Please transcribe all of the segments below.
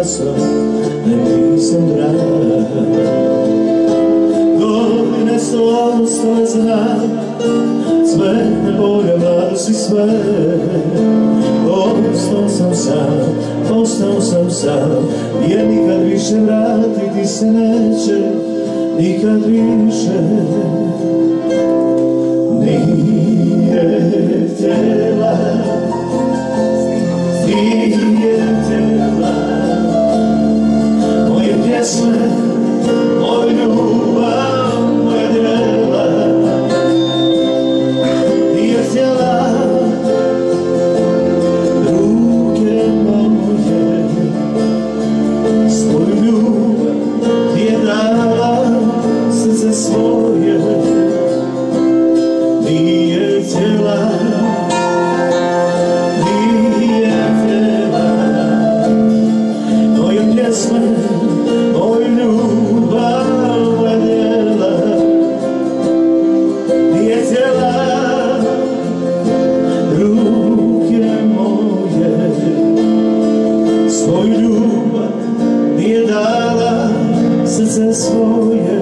glasom, da nisam drag. Godine su ostale znam, cvetne boje mladosti sve. Ostao sam sam, jer nikad više vratiti se neće, nikad više. Nije htjela, moje pjesme, moju ljubav, moje djela. Nije htjela ruke moje, svoju ljubav ti je dala, srce svoje. Nije htjela, moje pjesme, moju ljubav, moje djela. Nije htjela ruke moje, svoju ljubav nije dala, srce svoje.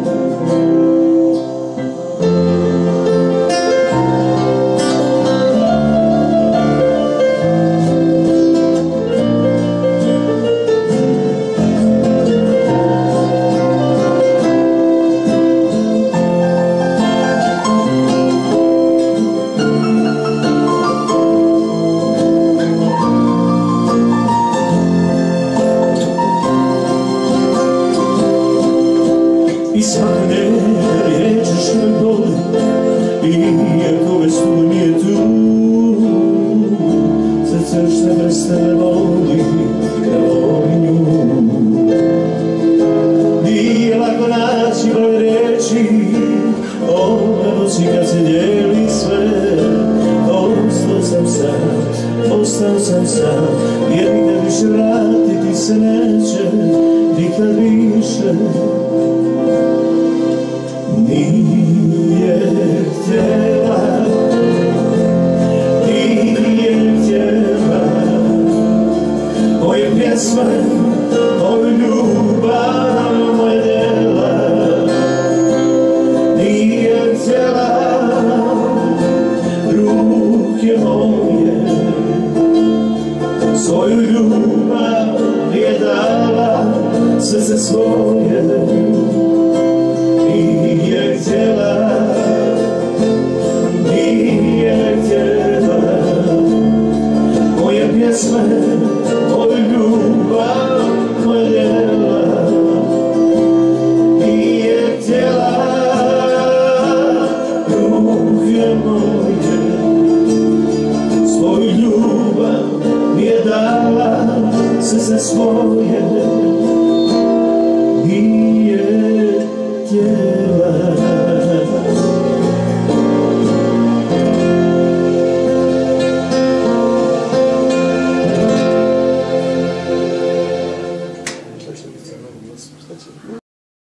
I svake riječi što me boli, iako već tu nije tu, srce što bez tebe voli, kao i nju. Nije lako naći broj riječi, ove noći kad se dijeli sve. Ostao sam sam, jer nikad više vratiti se neće, nikad više. Nije htjela, moje pjesme, moju ljubav, moje djela. Nije htjela ruke moje, svoju ljubav nije dala, srce svoje. Nije htjela, moje pjesme, moju ljubav, moje djela. Nije htjela ruke moje, svoju ljubav nije dala, srce svoje.